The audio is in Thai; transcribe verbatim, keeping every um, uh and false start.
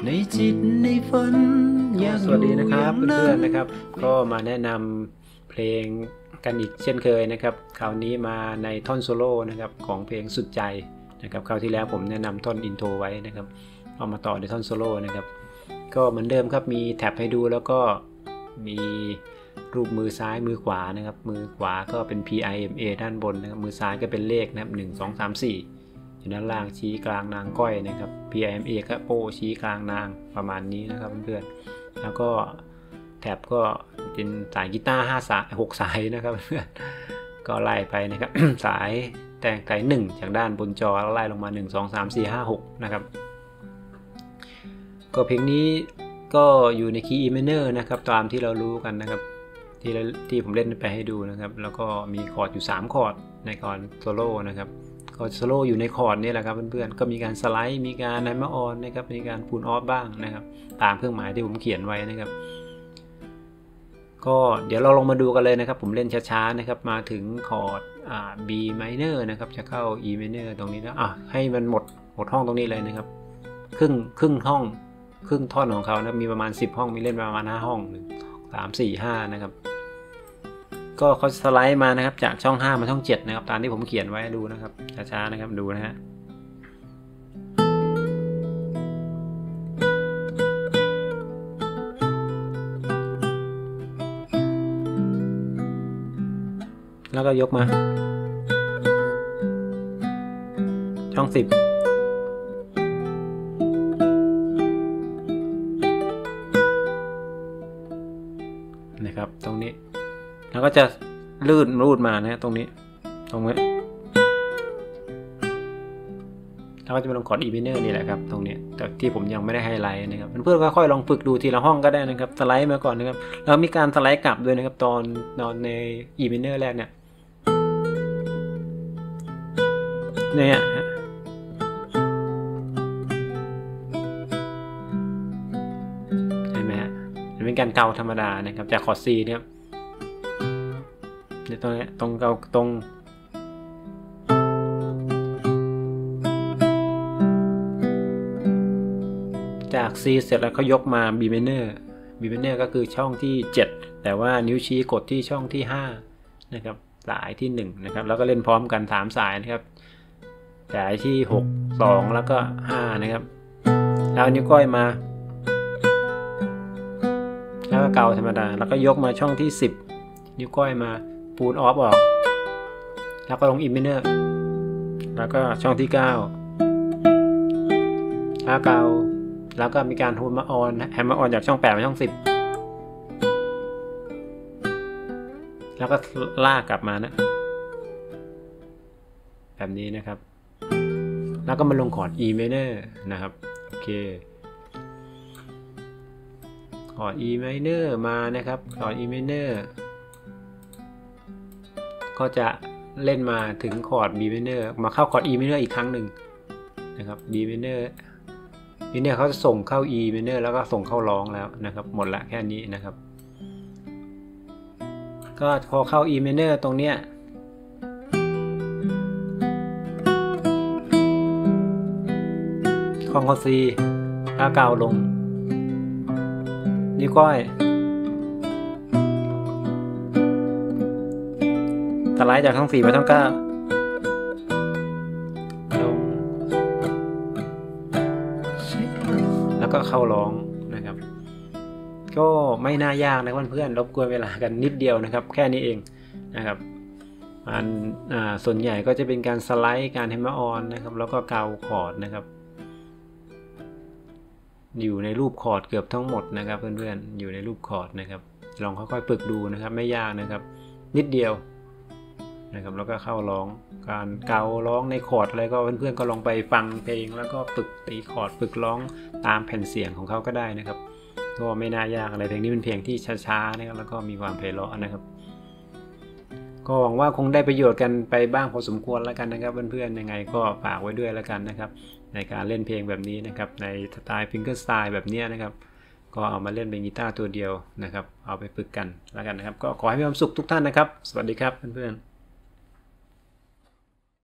ในจิตในฝันอยากสวัสดีนะครับเพื่อนๆนะครับก็มาแนะนำเพลงกันอีกเช่นเคยนะครับคราวนี้มาในท่อนโซโล่นะครับของเพลงสุดใจนะครับคราวที่แล้วผมแนะนำท่อนอินโทรไว้นะครับเอามาต่อในท่อนโซโล่นะครับก็เหมือนเดิมครับมีแท็บให้ดูแล้วก็มีรูปมือซ้ายมือขวานะครับมือขวาก็เป็น พี ไอ เอ็ม เอ ด้านบนนะครับมือซ้ายก็เป็นเลขนะครับหนึ่ง สอง สาม สี่อยู่ด้านล่างชี้กลางนางก้อยนะครับ พี ไอ เอ็ม เอ ก็โป้ชี้กลางนางประมาณนี้นะครับเพื่อนๆแล้วก็แท็บก็เป็นสายกีตาร์ห้าสายหกสายนะครับเพื่อนก็ไล่ไปนะครับ สายแต่งสายหนึ่งจากด้านบนจอแล้วไล่ลงมาหนึ่ง สอง สาม สี่ ห้า หกนะครับก็เพลงนี้ก็อยู่ในคีย์ E minor นะครับตามที่เรารู้กันนะครับที่ที่ผมเล่นไปให้ดูนะครับแล้วก็มีคอร์ดอยู่สามคอร์ดในคอร์ดโซโล่นะครับคอร์ดโซโล่อยู่ในคอร์ดนี่แหละครับเพื่อนๆก็มีการสไลด์มีการไนมาออนนะครับมีการพูลออฟบ้างนะครับตามเครื่องหมายที่ผมเขียนไว้นะครับก็เดี๋ยวเราลองมาดูกันเลยนะครับผมเล่นช้าๆนะครับมาถึงคอร์ดอ่า B minor นะครับจะเข้า E minor ตรงนี้แล้วอ่ะให้มันหมดหมดห้องตรงนี้เลยนะครับครึ่งครึ่งห้องครึ่งท่อนของเขานะมีประมาณสิบห้องมีเล่นประมาณห้าห้องหนึ่ง สาม สี่ ห้านะครับก็เขาสไลด์มานะครับจากช่องห้ามาช่องเจ็ดนะครับตามที่ผมเขียนไว้ดูนะครับช้าๆนะครับดูนะฮะแล้วก็ยกมาช่องสิบนะครับตรงนี้แล้วก็จะลื่นรูดมานะตรงนี้ตรงนี้แล้วก็จะมาลงคอร์ด E minor นี่แหละครับตรงนี้แต่ที่ผมยังไม่ได้ไฮไลท์นะครับเพื่อนๆก็ค่อยลองฝึกดูทีละห้องก็ได้นะครับสไลด์มาก่อนนะครับแล้วมีการสไลด์กลับด้วยนะครับตอนตอนใน E minor แรกเนี่ยเนี่ยเห็นไหมฮะมันเป็นการเกาธรรมดานะครับจากคอร์ด C เนี่ยตรงนี้ตรงเกาตรงจาก C เสร็จแล้วเขายกมา B minor B minor ก็คือช่องที่เจ็ดแต่ว่านิ้วชี้กดที่ช่องที่ห้านะครับสายที่หนึ่งนะครับแล้วก็เล่นพร้อมกันสามสายนะครับสายที่หก สองแล้วก็ห้านะครับแล้วนิ้วก้อยมาแล้วก็เกาธรรมดาแล้วก็ยกมาช่องที่สิบนิ้วก้อยมาพูลออฟออกแล้วก็ลง E minor แล้วก็ช่องที่เก้าแล้วเกาแล้วก็มีการโฮมมาออนแฮมมาออนจากช่องแปดมาช่องสิบแล้วก็ลากกลับมานะแบบนี้นะครับแล้วก็มาลงคอร์ด E minor นะครับโอเคคอร์ด E minor มานะครับคอร์ด E minor ก็จะเล่นมาถึงคอร์ด B minor มาเข้าคอร์ด E minor อีกครั้งหนึ่งนะครับ B minor นี่เนี่ยเขาจะส่งเข้า E minor แล้วก็ส่งเข้าร้องแล้วนะครับหมดละแค่นี้นะครับก็พอเข้า E minor ตรงเนี้ยคองคอ C ถ้าเกาลงนิ้วก้อยสไลด์จากช่องสี่ไปช่องเก้าลงแล้วก็เข้าร้องนะครับก็ไม่น่ายากนะเพื่อนๆรบกวนเวลากันนิดเดียวนะครับแค่นี้เองนะครับมันอ่าส่วนใหญ่ก็จะเป็นการสไลด์การแฮมเมอร์ออนนะครับแล้วก็เกาคอร์ดนะครับอยู่ในรูปคอร์ดเกือบทั้งหมดนะครับเพื่อนๆอยู่ในรูปคอร์ดนะครับลองค่อยๆฝึกดูนะครับไม่ยากนะครับนิดเดียวนะครับแล้วก็เข้าร้องการเการ้องในคอร์ดอะไรก็เพื่อนๆก็ลองไปฟังเพลงแล้วก็ฝึกตีคอร์ดฝึกร้องตามแผ่นเสียงของเขาก็ได้นะครับก็ไม่น่ายากอะไรเพลงนี้เป็นเพลงที่ช้าๆนะครับแล้วก็มีความไพเราะนะครับก็หวังว่าคงได้ประโยชน์กันไปบ้างพอสมควรแล้วกันนะครับเพื่อนๆยังไงก็ฝากไว้ด้วยแล้วกันนะครับในการเล่นเพลงแบบนี้นะครับในสไตล์ฟิงเกอร์สไตล์แบบนี้นะครับก็เอามาเล่นเป็นกีตาร์ตัวเดียวนะครับเอาไปฝึกกันแล้วกันนะครับก็ขอให้มีความสุขทุกท่านนะครับสวัสดีครับเพื่อนๆ